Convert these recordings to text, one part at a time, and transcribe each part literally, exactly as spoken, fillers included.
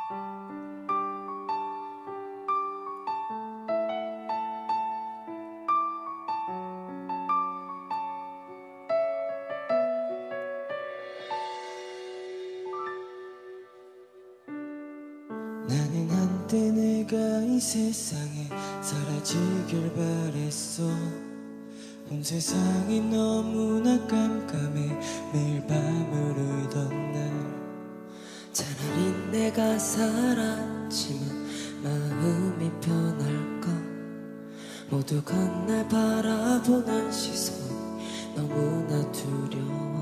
나는 한때 내가 이 세상에 사라지길 바랬어. 온 세상이 너무나 깜깜해 매일 밤을 울던 날. 차라리 내가 사라지면 마음이 편할까. 모두가 날 바라보는 시선 너무나 두려워.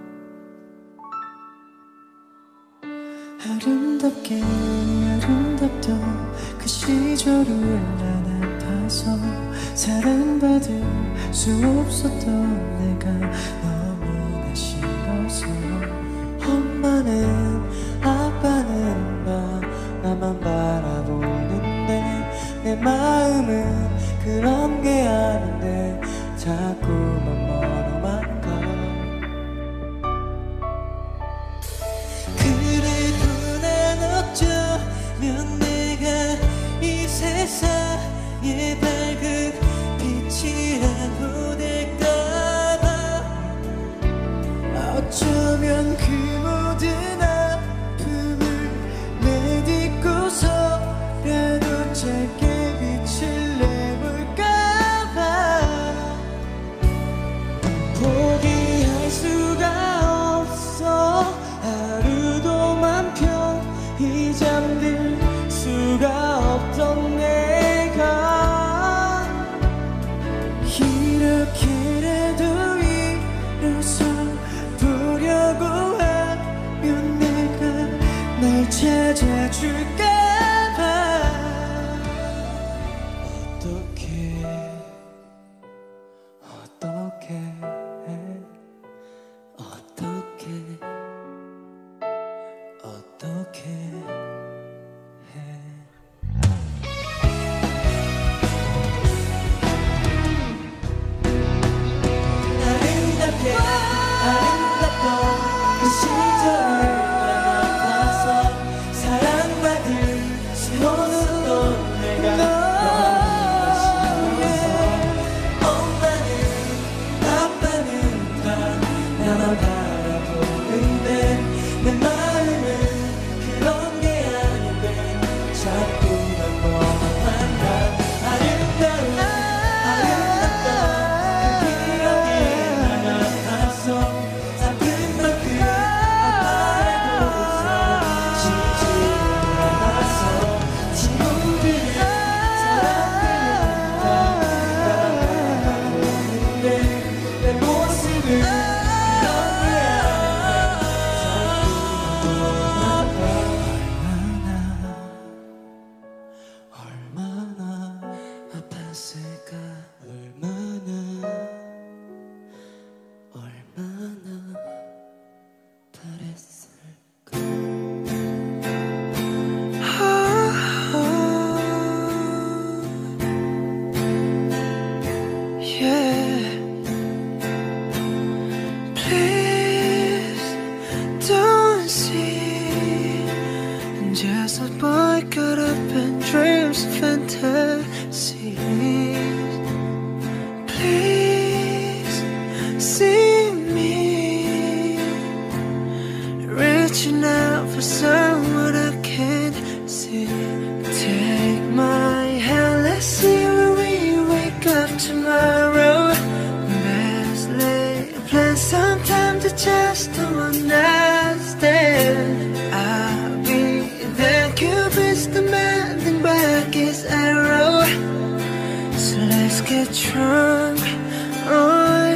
아름답게 아름답던 그 시절을 난 아파서 사랑받을 수 없었던 내가 너무나 싫어서. 엄마는 아빠는 나 나만 바라보는데 내 마음은 그런 게 아닌데 자꾸만 멀어만 가. 어쩌면 내가 이 세상의 밝은 빛이라도 될까봐. 어쩌면 그 모든 아픔을 내딛고서라도 짧게 빛을 내볼까봐. 포기할 수가 없어. 하루도만 편히 잠들 수가 없던 내가 이렇게라도 일어서 보려고 하면 내가 날 찾아줄까봐. 어떻게 어떻게 어떻게 어떻게 해. 아름답게 아름답던 그 시절을 난 아파서 사랑받을 수 없었던 내가 너무나 싫어서. 엄마는 아빠는 다 나만 바라보는데 내 마음은 그런 게 아닌데 자꾸만 너만 가. 아름다운 아름답던 그 기억이 난 아파서 아픈 만큼 아파하고서 쉬지 않아서. 친구들은 사람들은 다 나만 바라보는데 내 모습은 그런 게 얼마나 아팠을까. 얼마나 얼마나 바랬을까. Yeah. Please don't see I'm just a boy caught up in dreams and fantasies. Please see me reaching out for someone I can't see. Take my hand, let's see where we wake up tomorrow. Best laid plans, sometimes it's just a one night stand. I'll be there, Cupid's demanding back his arrow. So let's get drunk on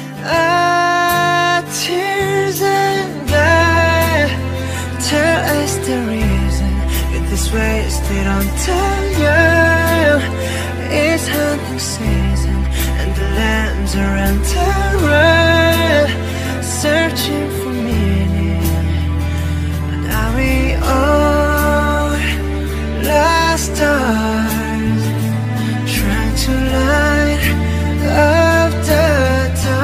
our tears and God tell us the reason you're this wasted on time. It's hunting season and the lambs are on terror, searching for meaning. But are we all lost stars trying to light up the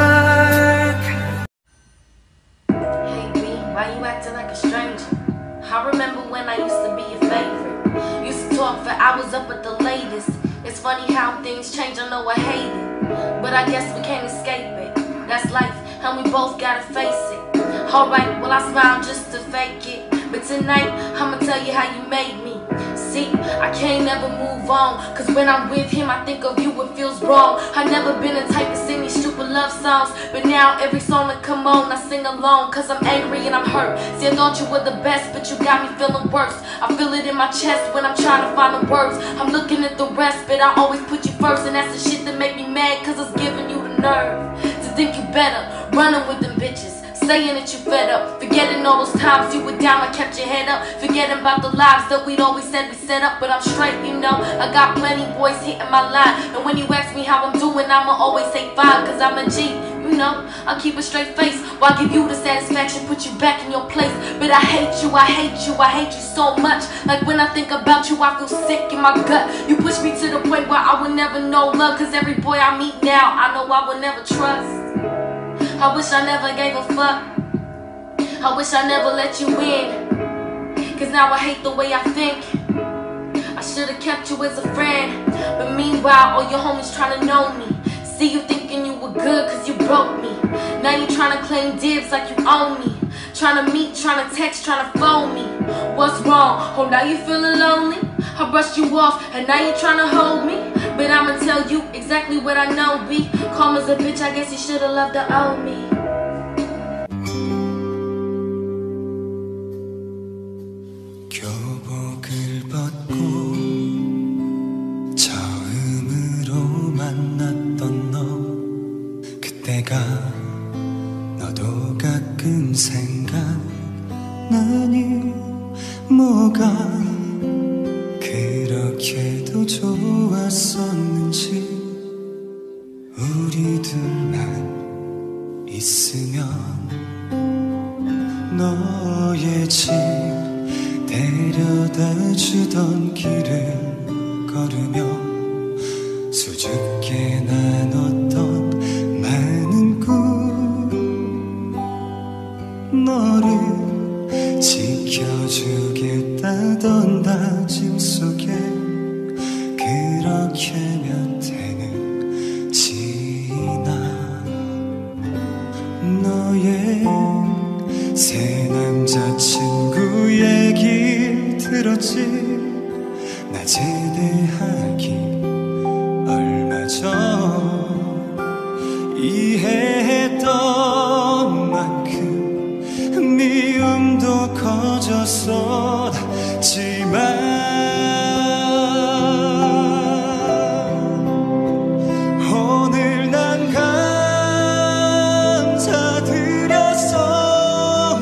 dark? Hey B, why you acting like a stranger? How I remember when I used to be your favorite. Used to talk for hours up at the latest. It's funny how things change, I know I hate it, but I guess we can't escape it. That's life, and we both gotta face it. Alright, well I smile just to fake it, but tonight I'ma tell you how you made me. See, I can't never move on, cause when I'm with him I think of you, it feels wrong. I never been the type to sing these stupid love songs, but now every song that come on I sing along, cause I'm angry and I'm hurt. See, I thought you were the best, but you got me feeling worse. I feel it in my chest when I'm trying to find the words. I'm looking at the rest, but I always put you first, and that's the shit that make me mad, cause it's giving you the nerve to think you better, running with them bitches, saying that you fed up, forgetting all those times you were down, I kept your head up, forgetting about the lives that we'd always said we set up. But I'm straight, you know, I got plenty boys hitting my line, and when you ask me how I'm doing, I'ma always say fine, cause I'm a G, you know, I keep a straight face, while I give you the satisfaction, put you back in your place. But I hate you, I hate you, I hate you so much, like when I think about you I feel sick in my gut. You push me to the point where I will never know love, cause every boy I meet now I know I will never trust. I wish I never gave a fuck, I wish I never let you in, cause now I hate the way I think. I should've kept you as a friend, but meanwhile all your homies tryna know me. See, you thinking you were good cause you broke me. Now you tryna claim dibs like you own me, tryna meet, tryna text, tryna phone me. What's wrong? Oh, now you feeling lonely? I brushed you off and now you tryna hold me, but I'ma tell you exactly what I know, B. Calm as a bitch, I guess you should've loved to own me. 교복을 벗고 처음으로 만났던 너, 그때가 너도 가끔 생각나니? 뭐가 그렇게도 좋았었는지. 우리 둘만 있으면 너의 집 데려다 주던 길을 걸으며 수줍게 나눴던 많은 꿈, 너를 지켜주겠다던 다짐 속에 그렇게 몇 해는 지나. 너의 새 남자친구 얘기 들었지? 나 제대하기 얼마 전 이해했던 만큼 미움도 커졌었지만 오늘 난 감사드렸어.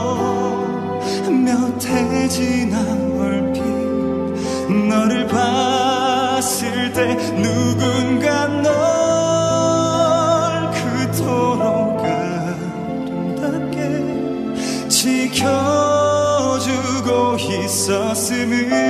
몇 해 지나 얼핏 너를 봤을 때 누군가 널 그토록 아름답게 지켜주고 있었음을